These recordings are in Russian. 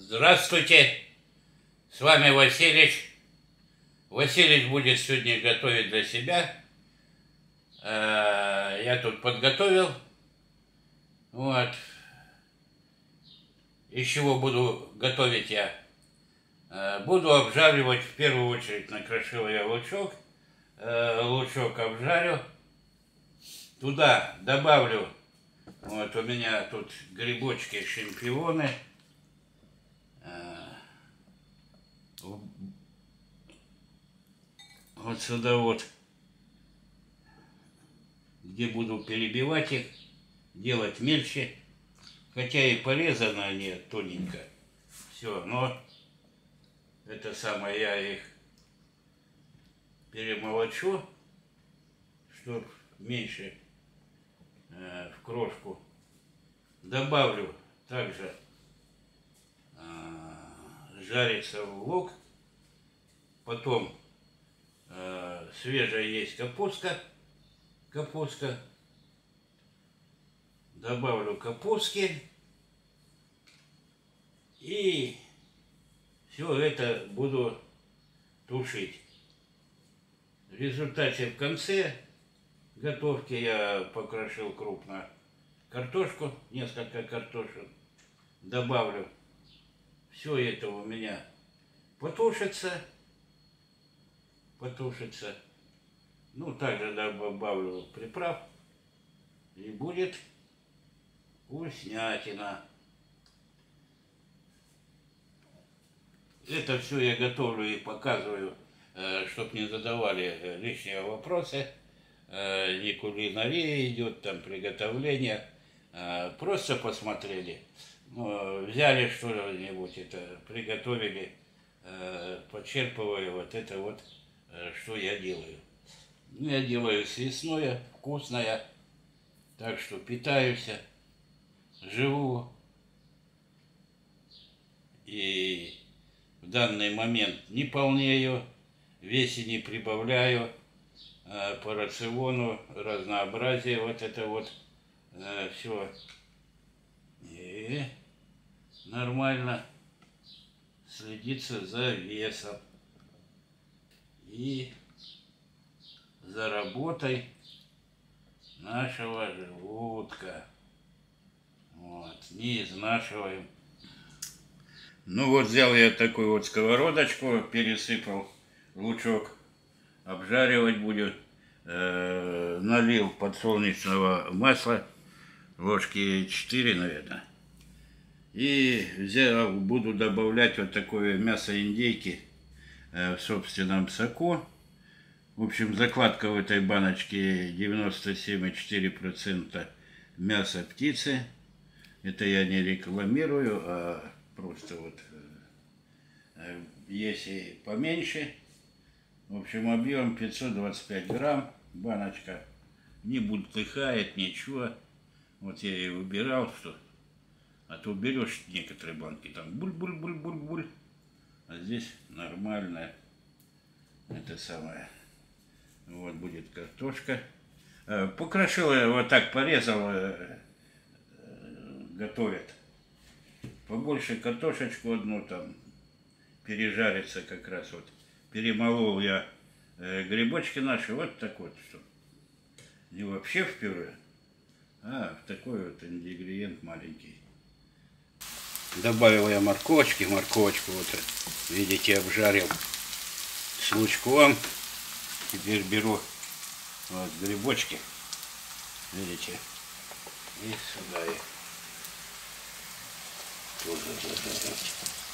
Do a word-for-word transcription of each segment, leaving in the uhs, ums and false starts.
Здравствуйте, с вами Василич. Василич будет сегодня готовить для себя. Я тут подготовил. Вот. Из чего буду готовить я? Буду обжаривать в первую очередь, накрошил я лучок. Лучок обжарю. Туда добавлю, вот у меня тут грибочки, шампиньоны. Вот сюда вот, где буду перебивать их, делать мельче. Хотя и порезаны они тоненько. Все, но это самое, я их перемолочу, чтобы меньше э, в крошку. Добавлю также э, жарится лук. Потом э, свежая есть капустка. Капустка. Добавлю капустки. И все это буду тушить. В результате в конце готовки я покрошил крупно картошку, несколько картошин. Добавлю. Все это у меня потушится. Потушится. Ну, также добавлю приправ. И будет вкуснятина. Это все я готовлю и показываю, чтобы не задавали лишние вопросы. Не кулинария идет, там приготовление. Просто посмотрели. Взяли что-нибудь, это приготовили, подчерпываю вот это вот, что я делаю. Я делаю съестное, вкусное, так что питаюсь, живу. И в данный момент не полнею, весе не прибавляю, по рациону разнообразие вот это вот все. И нормально следится за весом и за работой нашего желудка. Вот, не изнашиваем. Ну вот взял я такую вот сковородочку, пересыпал лучок, обжаривать буду, э, налил подсолнечного масла, ложки четыре, наверное. И взял, буду добавлять вот такое мясо индейки э, в собственном соку. В общем, закладка в этой баночке девяносто семь и четыре десятых процента мяса птицы. Это я не рекламирую, а просто вот э, если поменьше. В общем, объем пятьсот двадцать пять грамм, баночка. Не бултыхает, ничего. Вот я и выбирал, что... А то берешь некоторые банки, там буль-буль-буль-буль-буль. А здесь нормальная. Это самое. Вот будет картошка. Покрошил я, вот так порезал, готовят. Побольше картошечку одну там пережарится как раз вот. Перемолол я грибочки наши вот так вот, что не вообще в пюре, а в такой вот ингредиент маленький. Добавил я морковочки, морковочку вот, видите, обжарил с лучком. Теперь беру вот грибочки, видите, и сюда их тоже зажарить.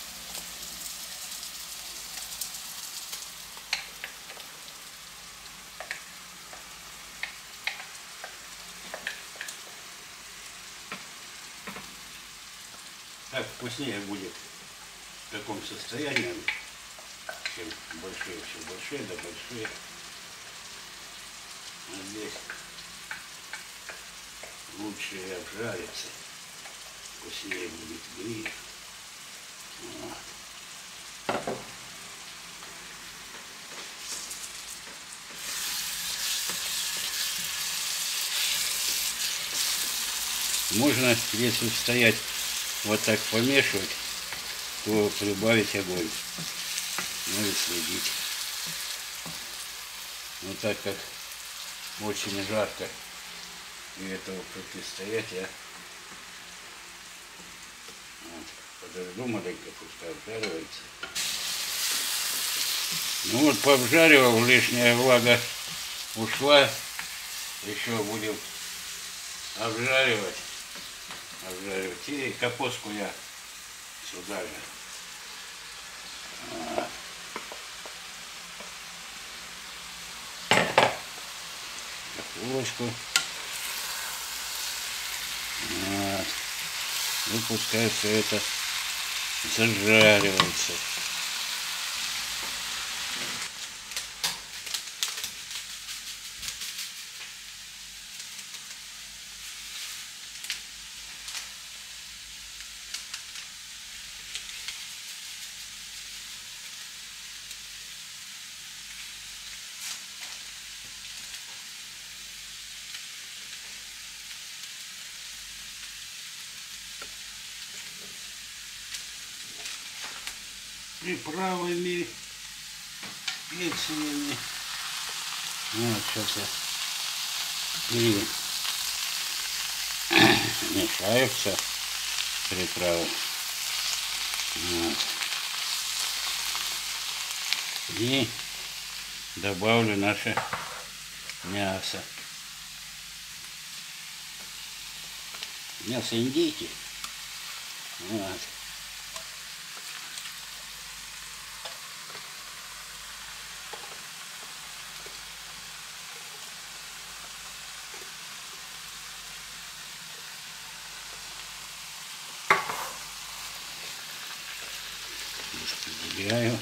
Так вкуснее будет в таком состоянии, чем большие, все большие, да большие. А здесь лучше обжарится, вкуснее будет гриль. Вот. Можно, если стоять, вот так помешивать, то прибавить огонь. Ну и следить. Но так как очень жарко и этого противостоять, я вот, подожду маленько, пускай обжаривается. Ну вот, пообжаривал, лишняя влага ушла. Еще будем обжаривать. Обжаривать. И капустку я сюда же. Вот. Капустку. Вот. И пускай все это зажаривается. Приправами, специями. Вот, сейчас я мешаю все приправы. Вот. И добавлю наше мясо. Мясо индейки. Вот. Распределяю.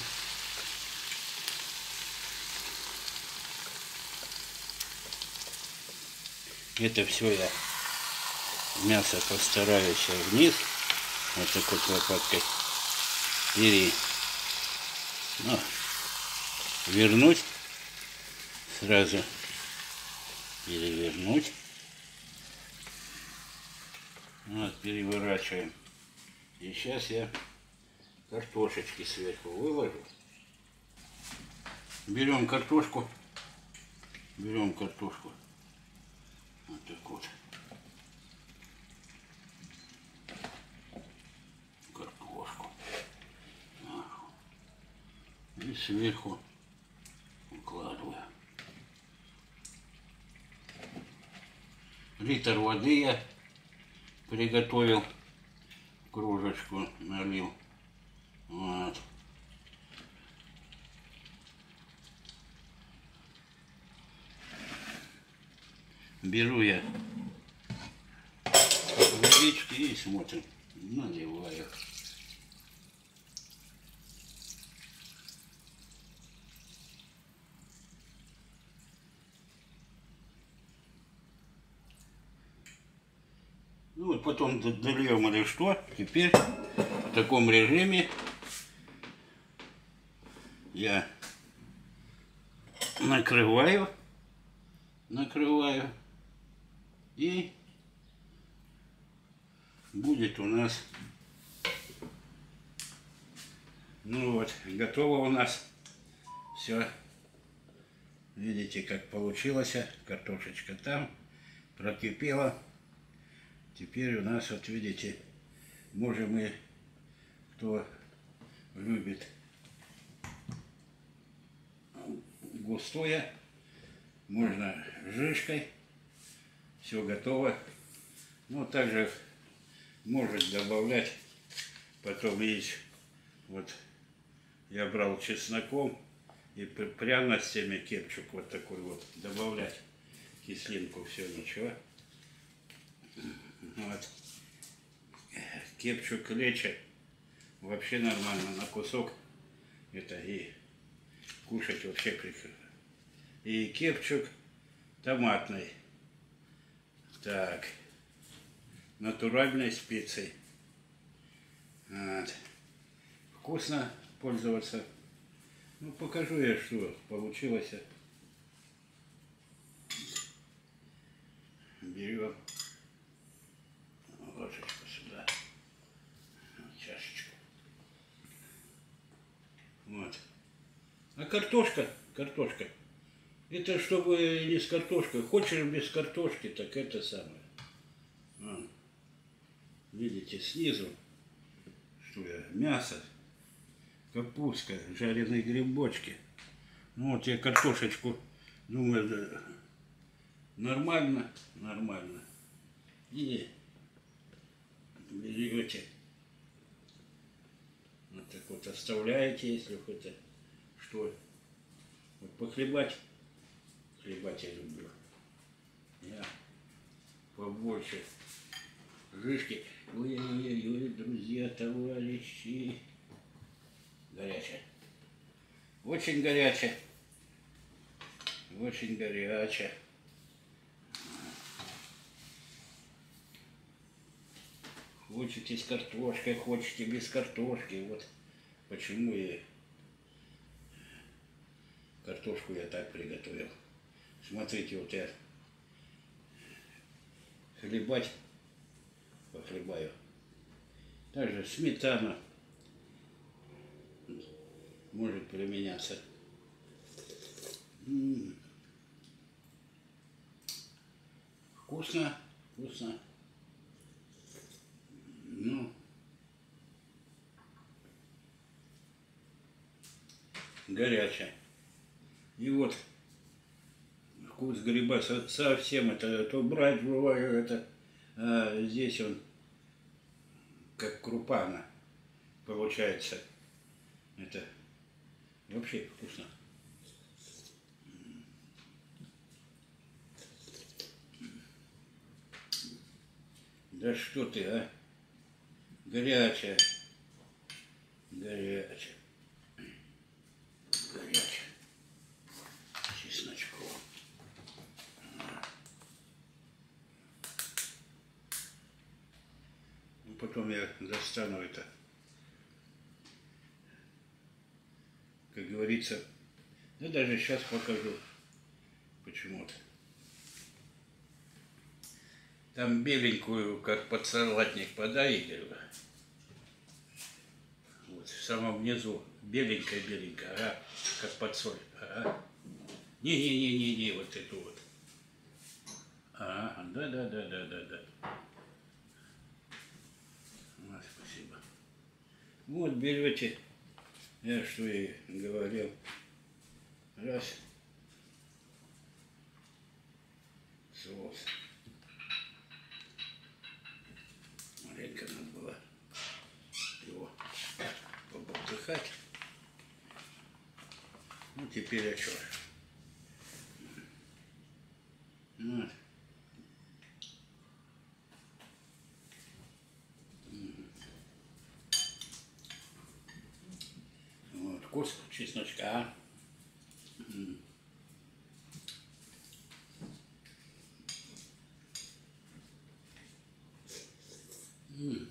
Это все я мясо постараюсь вниз вот такой лопаткой пере ну, вернуть сразу, перевернуть. Вот, переворачиваем. И сейчас я картошечки сверху выложу. Берем картошку. Берем картошку. Вот так вот. Картошку. И сверху укладываю. Литр воды я приготовил. Кружечку налил. Вот. Беру я водички и смотрим. Наливаю. Ну вот потом дольем или что. Теперь в таком режиме я накрываю, накрываю, и будет у нас, ну вот, готово у нас все. Видите, как получилось, картошечка там прокипела. Теперь у нас, вот видите, можем и, кто любит густое, можно жижкой. Все готово. Ну, также может добавлять, потом есть, вот я брал чесноком и пряностями кепчук вот такой вот добавлять, кислинку, все, ничего. Вот. Кепчук лечо вообще нормально, на кусок это и кушать вообще прекрасно. И кепчук томатный, так, натуральной специей. Вот. Вкусно пользоваться. Ну, покажу я, что получилось. Берем ложечку сюда, чашечку. Вот. А картошка, картошка. Это чтобы не с картошкой. Хочешь без картошки, так это самое. А. Видите, снизу, что я, мясо, капустка, жареные грибочки. Ну вот я картошечку, думаю, да, нормально, нормально. И берете, вот так вот оставляете, если хоть что. Вот похлебать, хлебать я люблю. Я побольше жишки. Ой-ой-ой, друзья, товарищи. Горячая. Очень горячая. Очень горячая. Хочете с картошкой, хочете без картошки. Вот почему и картошку я так приготовил. Смотрите, вот я хлебать похлебаю. Также сметана может применяться. М-м-м. Вкусно, вкусно. Ну, горячая. И вот вкус гриба совсем это, то брать бывает это, а здесь он как крупа она получается. Это вообще вкусно. Да что ты, а? Горячая. Горячая. Горячая. Чесночком. Ну, потом я достану это. Как говорится, да даже сейчас покажу почему-то. Там беленькую, как подсалатник, подай, Игорь. Вот, в самом низу беленькая-беленькая, ага, как подсоль. Ага. Не-не-не-не-не, вот эту вот. Ага, да-да-да-да-да-да. Вот, спасибо. Вот берете, я что и говорил. Раз. Соус. Маленько надо было его поболтыхать. Ну, теперь о чем? Вот. Вот, вкус чесночка. М-м.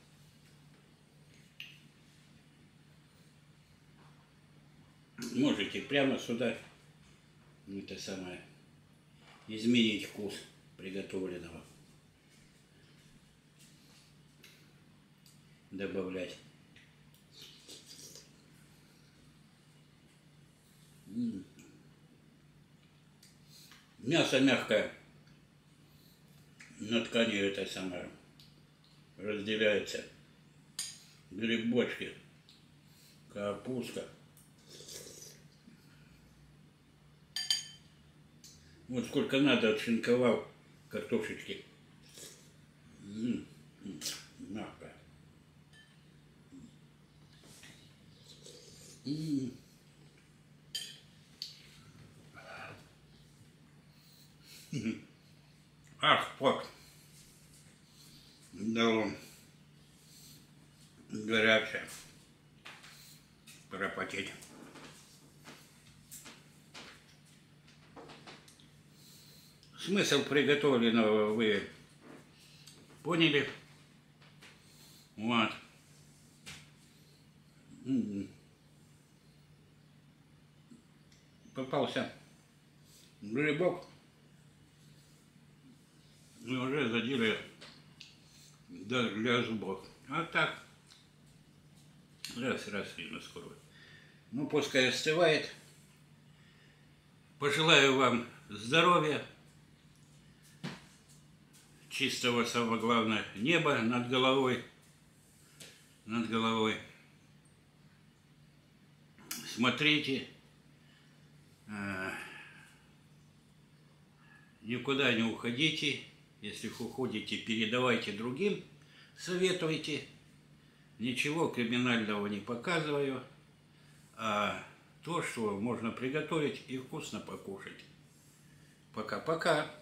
Можете прямо сюда это самое изменить вкус приготовленного, добавлять. М-м. Мясо мягкое, на ткани это самое разделяется. Грибочки, капустка. Вот сколько надо отшинковал картошечки. М-м-м, мягкая. М-м. Ах, вот. Да он горячая. Пропотеть. Смысл приготовленного вы поняли? Вот. М-м. Попался грибок. И уже задели для зубов. А так, раз, раз и на скорую. Ну, пускай остывает. Пожелаю вам здоровья, чистого, самое главное, неба над головой. Над головой. Смотрите. Никуда не уходите. Если уходите, передавайте другим, советуйте. Ничего криминального не показываю, а то, что можно приготовить и вкусно покушать. Пока-пока.